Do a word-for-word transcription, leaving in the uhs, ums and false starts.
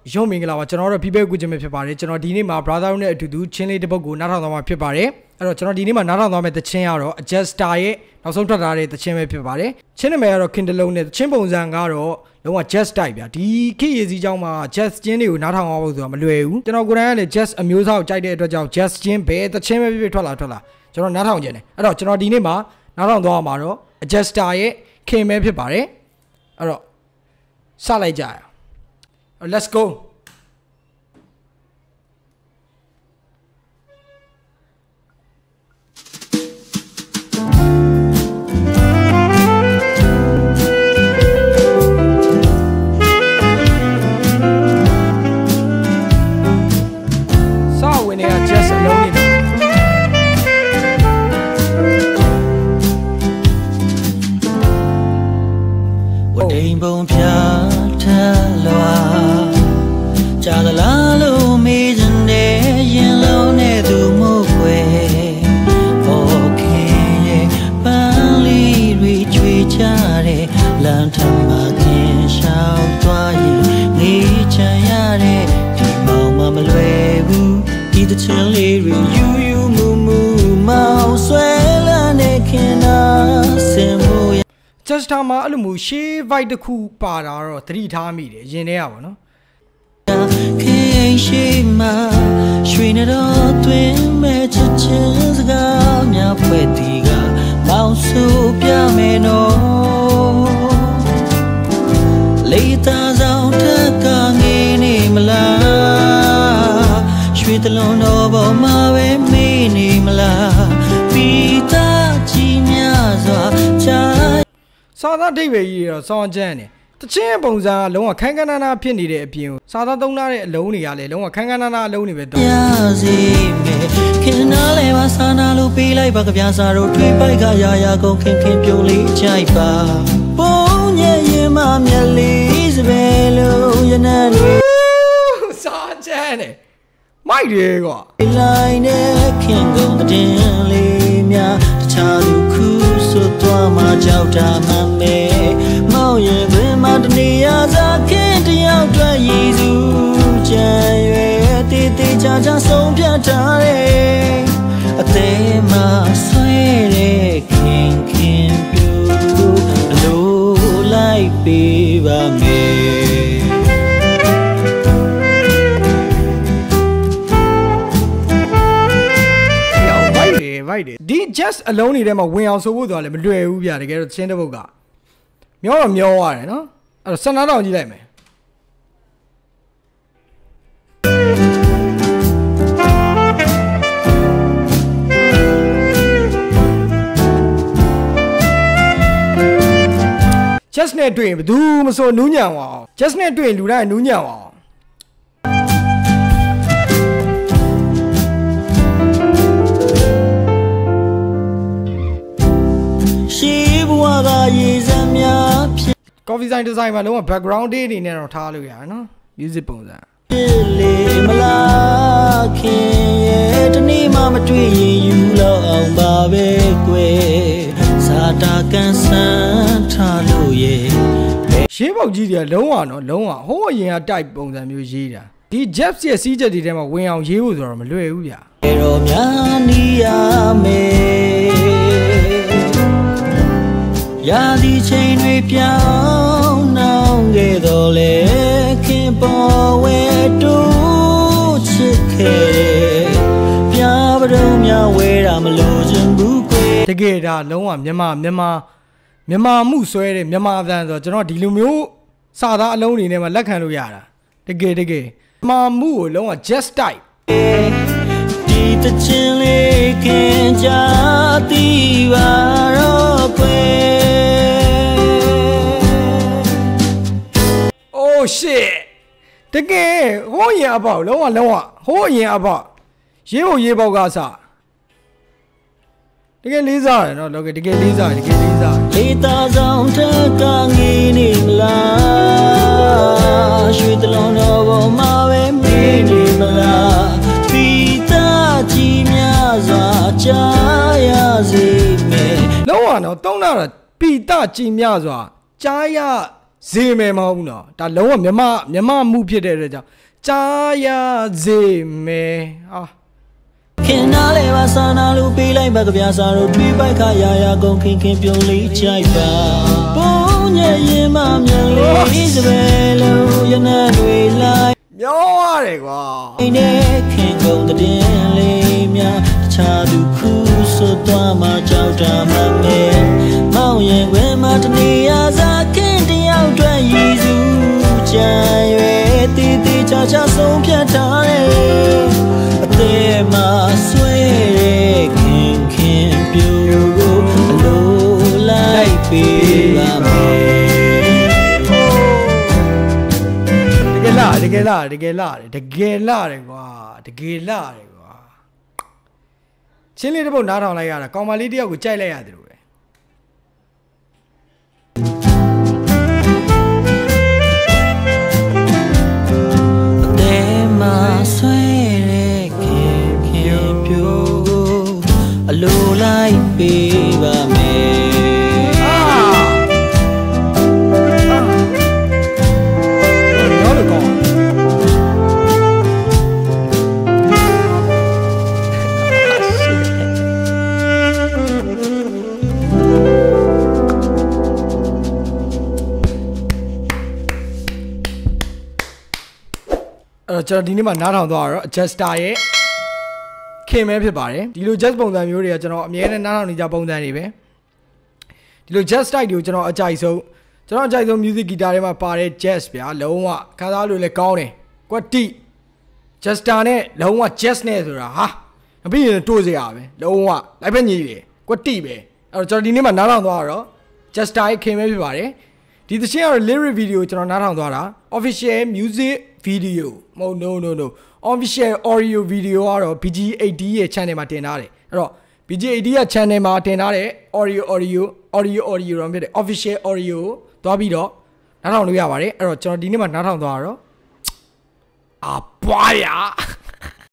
ရုံမင်္ဂလာပါကျွန်တော်တို့ By ကိုချင်းပဲဖြစ်ပါတယ်ကျွန်တော်ဒီနေ့မှာ brother နဲ့အတူတူချင်းလေးတစ်ပုတ်ကိုနားထောင်သွားမှာဖြစ်ပါတယ်အဲ့တော့ကျွန်တော်ဒီနေ့မှာနားထောင်သွားမယ့်သချင်းကတော့ adjuster ရဲ့နောက်ဆုံးထွက်လာတဲ့သချင်းပဲဖြစ်ပါတယ်ချင်းနာမည်ကတော့ Kindle နဲ့သချင်းပုံစံကတော့လုံးဝ jazz type ဗျာဒီခေတ်ရည်စည်းကြောင်းမှာ jazz ချင်းတွေကိုနားထောင်အောင်ဖို့ဆိုတာမလွယ်ဘူးကျွန်တော်ကိုယ်တိုင်ကလည်း jazz အမျိုးအစားကိုကြိုက်တဲ့အတွက်ကြောင့် jazz ချင်းဘယ်သချင်းပဲဖြစ်ဖြစ်ထွက်လာထွက်လာကျွန်တော်နားထောင်ကြတယ်အဲ့တော့ကျွန်တော်ဒီနေ့မှာနားထောင်သွားမှာတော့ adjuster ရဲ့ခင်မဲဖြစ်ပါတယ်အဲ့တော့စလိုက်ကြရအောင် let's go Bông pia thả loa, cha la la lu mi chân de yin lâu ne tu mu quê, vô khe ban li ri chui cha de lan tham ma khen sao toa yin nghĩ cha ya de di mau ma ma lue bu di the chen li ri yu yu mu mu mau sue la ne khen na sin mu just မှာအဲ့လိုမျိုးရှေး vibe တစ်ခုပါတာတော့သတိထားမိတယ်ရင်ထဲရပါနော်ခေရှိမှာရွှေနေတော့တွင်မဲ့ချစ်ချင်းစကားများဖွဲ့တီကမောင်ဆူပြမယ်နော်လေသာဆောင်ထက်ကငင်းနေမလားရွှေတလုံးတော့ပေါ်မှာပဲမေးနေမလားပြီးသားကြီးများစွာချာစာသားဒိတ်ပဲကြီးတော့စောင်းကျန်းတယ်တချင်းပုံစံကလုံးဝခန်းခန်းနာနာဖြစ်နေတဲ့အပြင်စာသားသုံးထားတဲ့အလုံးတွေကလည်းလုံးဝခန်းခန်းနာနာအလုံးတွေပဲတော့ရစီမယ်ခင်နားလဲပါစာနာလို့ပေးလိုက်ပါကြပြစာတို့ထွေးပိုက်ကရာရာကုန်ခင်ခင်ပြုံးလေးအချိုက်ပါပုံညရင်မမျက်လေးစပယ်လို့ရနန်းလေးစာကျန်းတယ်မိုက်တယ်ကွာလိုက်နဲ့ခင်ကုန်တဲ့လေးများတခြားလူခုဆိုသွားမှကြောက်တာမှမဲမောင်ရင်တွင်မှတနေရာစားခင်တယောက်တွေ့ရည်စုကြံရွယ်တေးသေးချာချာဆုံးဖြတ်ထားတယ်အသေးမှဆွဲတဲ့ခင်ခင်ပြူအလိုလိုက်ပေးပါမယ်ဒီ just အလုံးနေထဲမှာဝင်အောင်ဆိုဖို့တော့လည်းမလွယ်ဘူးဗျာတကယ်တော့ချင်းတဲ့ဘုတ်ကမျောတော့မျောရတယ်နော်အဲ့တော့စနာတောင်ကြည့်လိုက်မယ်just နဲ့တွေ့ရင်ဘယ်သူမဆိုနူးညံအောင် just နဲ့တွေ့ရင်လူတိုင်းနူးညံအောင်coffee design design မှာလုံးဝ background တွေအနေနဲ့တော့ထားလို့ရတယ်နော် music ပုံစံလေမလားခင်ရဲ့တနေ့မှမတွေ့ရင်ယူလောက်အောင်ပါပဲကွယ်စာတာကန်ဆန်းထားလို့ရဲ့ရှင်းပေါက်ကြီးတွေကလုံးဝနော်လုံးဝဟိုးအရင်က type ပုံစံမျိုးရေးတာဒီ Jeffs ရဲ့စီးချက်တွေထဲမှာဝင်အောင်ရေးဖို့ဆိုတော့မလွယ်ဘူးဗျာအဲ့တော့များနီးရမယ်ရာဒီချိန်တွေပြောင်းနှောင်းခဲ့တော့လေခင်ပေါ်ဝဲတူချစ်ခဲ့ပြပဒုံများဝဲတာမလို့ချင်ဘူးကွယ်တကယ်ဒါလုံးဝမြန်မာမြန်မာမြန်မာမှုဆွဲတဲ့မြန်မာအသံဆိုတော့ကျွန်တော်ဒီလိုမျိုးစာသားအလုံးတွေနဲ့မှလက်ခံလို့ရတာတကယ်တကယ်မြန်မာမှုကိုလုံးဝ just type ဒီတချင်လေးခင်ကြသည်ပါတော့ကွယ် Oh shit တကယ်ဟိုးရင်အပေါက်လုံးဝလုံးဝဟိုးရင်အပေါက်ရေးဖို့ရေးပေါက်ကစားတကယ်လေးစားတယ်နော်လောကတကယ်လေးစားတကယ်လေးစားလေးသားဆောင်ထက်ကငေးနေမလားရွှေတလုံးတော်ပေါ်မှာပဲမေးနေမလားပြီးသားကြီးများစွာကြားရစေမယ်လုံးဝနော်တောင်းတာပီတကြီးများစွာကြားရဇေမဲမဟုတ်နော်ဒါလုံးဝမြန်မာမြန်မာမှုဖြစ်တဲ့အတွက်ကြောင့်ကြားရဇေမဲဟာခင်နာလေပါစာနာလို့ပေးလိုက်ပါကြပြာစာတို့တွေးပိုက်ခါရရကုန်ခင်ခင်ပြုံးလေးချိုက်ပါပုံညရင်မမြန်လေးစပယ်လုံးရနတ်တွေလိုက်မျောရတယ်ကွာအိနေခင်ကုန်တဲ့လေးများတခြားသူခုဆိုသွားမှကြောက်တာမှမဲမောင်ရင်ခွဲမှာတနေရာစားခင်တယောက်တွေ့ရည်စုကြံရွယ်တည်တည်ချာချာဆုံးဖြတ်ထားတယ်အသေးမှဆွဲတဲ့ခင်ခင်ပြူကိုအလိုလိုက်ပေးပါမယ်တကယ်လားတကယ်လားတကယ်လားတကယ်လားတယ်ကွာတကယ်လားတယ်ကွာချင်းလေးတစ်ပုတ်နားထောင်လိုက်ရတာကောင်မလေးတယောက်ကိုကြိုက်လိုက်ရတယ်လို့ပဲအသေးမှဆွဲတဲ့ခင်ခင်ပြူကိုအလိုလိုက်ပေးပါမယ်အဲ့တော့ကျွန်တော်ဒီနေ့မှနားထောင်သွားတော့ adjuster ရဲ့ခင်မဲဖြစ်ပါတယ်ဒီလို just ပုံစံမျိုးတွေကကျွန်တော်အမြဲတမ်းနားထောင်နေကြပုံစံတွေပဲဒီလို just style တွေကိုကျွန်တော်အကြိုက်ဆုံးကျွန်တော်အကြိုက်ဆုံး music guitar တွေမှာပါတဲ့ jazz ဗျာလုံးဝခါးသားလို့လည်းကောင်းတယ်ကွက်တိ adjuster နဲ့လုံးဝ jazz နဲ့ဆိုတာဟာမပြီးရင်တိုးစရာပဲလုံးဝလိုက်ပဲညီရယ်ကွက်တိပဲအဲ့တော့ကျွန်တော်ဒီနေ့မှနားထောင်သွားတော့ adjuster ရဲ့ခင်မဲဖြစ်ပါတယ်ဒီသချင်းကတော့ lyric video ကျွန်တော်နားထောင်သွားတာ official music video မဟုတ် no no no official audio video ကတော့ B G eight D ရဲ့ channel မှာတင်ထားတယ်အဲ့တော့ B G eight D ရဲ့ channel မှာတင်ထားတဲ့ audio audio audio audio တော့ဖြစ်တယ် official audio သွားပြီးတော့နားထောင်လို့ရပါတယ်အဲ့တော့ကျွန်တော်ဒီနေ့မှနားထောင်သွားတော့အာပွားရ